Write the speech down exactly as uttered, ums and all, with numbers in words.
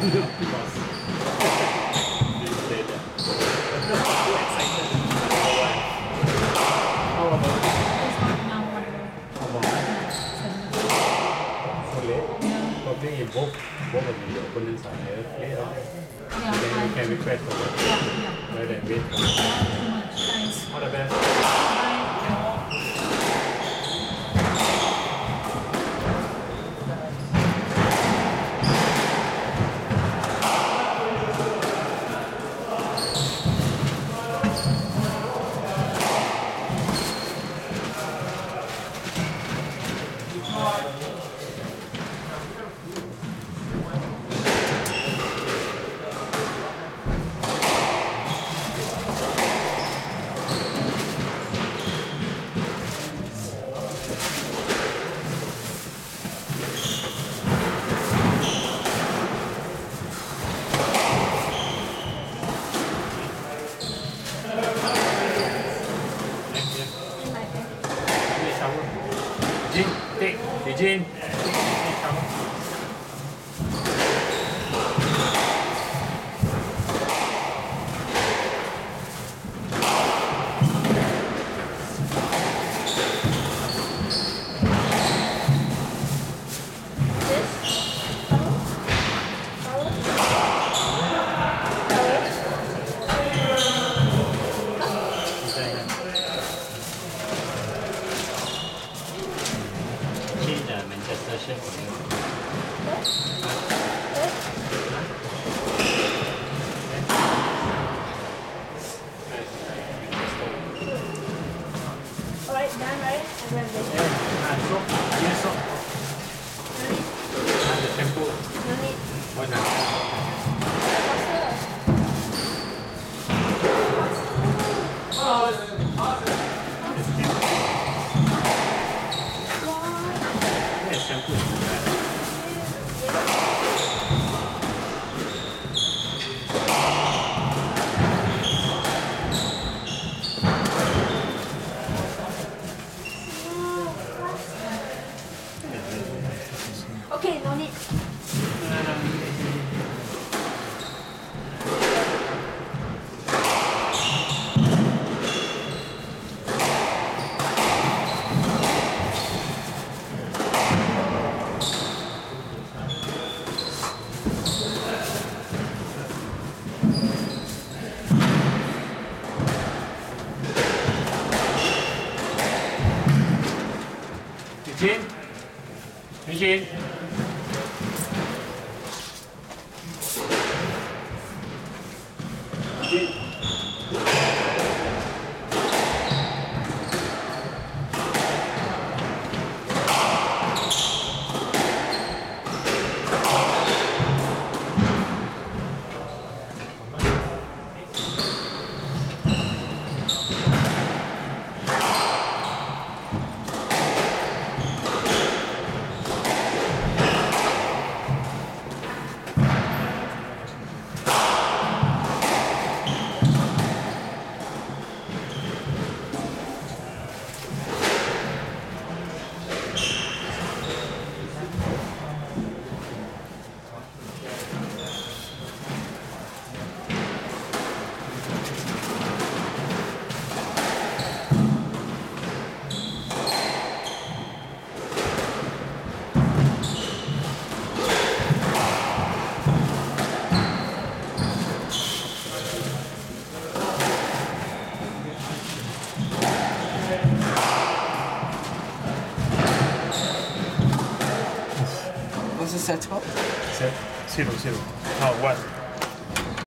Because this day that too excited. How about It's not now one hour. how about so late? Yeah. Probably if both both of the opponents are late, late out there. Yeah, Then you I- can request for that yeah, yeah. rather than wait for Not too much. Thanks. all the best. Bye. Eugene, take Eugene. Take shower. Change the Manchester shirt for you. Alright, done, right? I'm going to this. Ah, soap. Yes, soap. Ah, the shampoo. No need. What now? Yes, shampoo. Okay, no need. Eugene? Eugene? Eugene? What's the set called? Set zero zero. Oh, what?